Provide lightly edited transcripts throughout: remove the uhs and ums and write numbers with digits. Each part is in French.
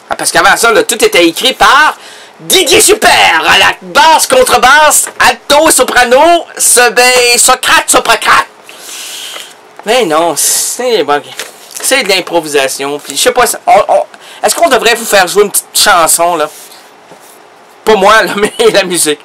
Ah, parce qu'avant ça, là, tout était écrit par Didier Super, à la basse, contrebasse, alto, soprano, Socrate, sopracrate. Mais non, c'est bon, de l'improvisation. Puis je sais pas, est-ce qu'on devrait vous faire jouer une petite chanson, là? Pas moi, là, mais la musique.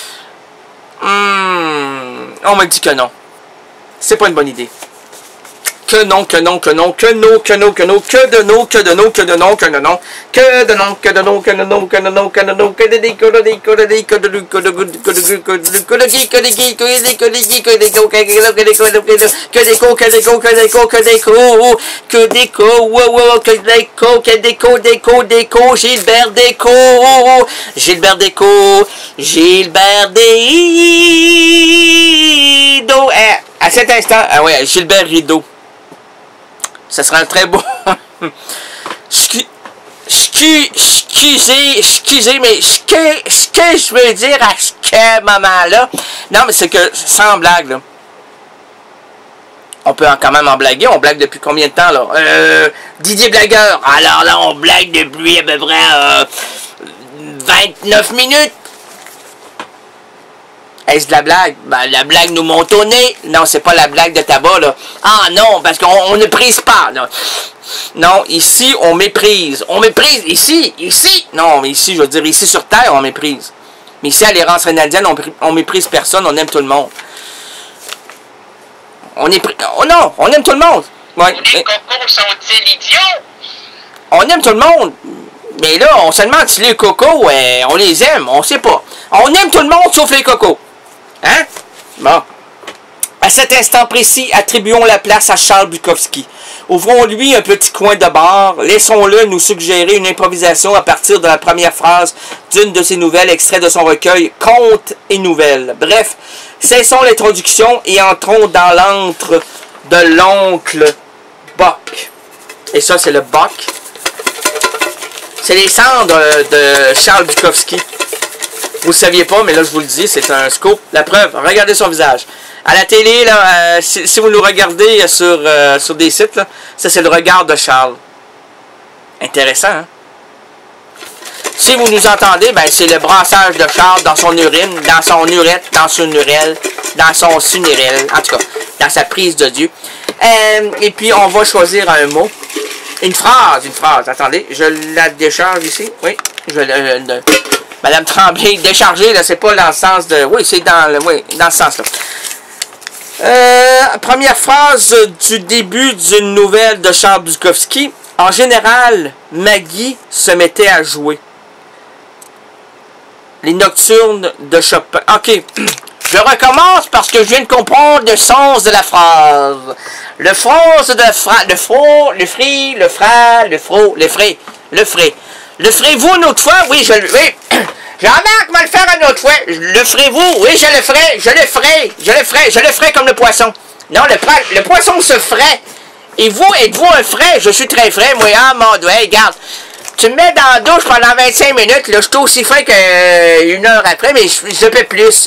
On m'a dit que non. C'est pas une bonne idée. Que non, que non, que non, que non, que non, que non, que de non, que de non, que de non, que de non, que de non, que de non, que de non, que de non, que de non, que de des, que de des, que de des, que de des, que de des, que de des, que de des, que de des, que de des, que de des, que de des, que de des, que des, que des, que des, Gilbert Déco, Gilbert Déco, Gilbert Rideau. À cet instant, ah ouais, Gilbert Rideau. Ça sera un très beau. Excusez, mais ce que je veux dire à ce moment-là, non, mais c'est que, sans blague, là, on peut quand même en blaguer. On blague depuis combien de temps, là? Didier Blagueur. Alors là, on blague depuis à peu près 29 minutes. Est-ce de la blague? Ben, la blague nous monte au nez. Non, c'est pas la blague de tabac, là. Ah non, parce qu'on ne prise pas. Non. Non, ici, on méprise. On méprise. Ici. Non, mais ici, je veux dire, ici sur Terre, on méprise. Mais ici, à l'errance rénaldienne, on méprise personne. On aime tout le monde. Oh non, on aime tout le monde. Ouais. Les cocos sont-ils idiots? On aime tout le monde. Mais là, on se demande si les cocos, on les aime. On sait pas. On aime tout le monde sauf les cocos. Hein? Bon. À cet instant précis, attribuons la place à Charles Bukowski. Ouvrons-lui un petit coin de bar. Laissons-le nous suggérer une improvisation à partir de la première phrase d'une de ses nouvelles, extrait de son recueil Contes et Nouvelles. Bref, cessons l'introduction et entrons dans l'antre de l'oncle Bock. Et ça, c'est le Bock. C'est les cendres de Charles Bukowski. Vous ne saviez pas, mais là, je vous le dis, c'est un scoop. La preuve, regardez son visage. À la télé, là, si vous nous regardez sur des sites, là, ça, c'est le regard de Charles. Intéressant, hein? Si vous nous entendez, ben, c'est le brassage de Charles dans son urine, dans son urette, dans son urelle, dans son sunurelle, en tout cas, dans sa prise de Dieu. Et puis, on va choisir un mot. Une phrase. Attendez, je la décharge ici. Oui, Madame Tremblay, décharger, là, c'est pas dans le sens de... Oui, c'est dans ce sens-là. Première phrase du début d'une nouvelle de Charles Bukowski. En général, Maggie se mettait à jouer. Les nocturnes de Chopin. OK. Je recommence parce que je viens de comprendre le sens de la phrase. Le phrase de la phrase. Le fro, le fri, le fra, le fro, le frais. Le frais. Le ferez-vous une autre fois? Oui, je le... Oui. Jean-Marc va le faire une autre fois. Le ferez-vous? Oui, je le ferai. Je le ferai comme le poisson. Non, le poisson se ferait. Et vous, êtes-vous un frais? Je suis très frais, moi. Ah, mon doigt, regarde. Tu me mets dans la douche pendant 25 minutes, là, je suis aussi frais qu'une heure après, mais je peux plus.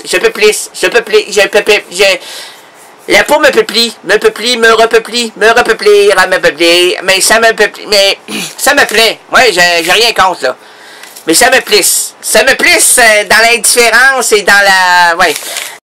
La peau me peuplie, me repeuplir, mais ça me plaît. Ouais, j'ai rien contre, là. Mais ça me plisse. Ça me plisse dans l'indifférence et dans la... Ouais.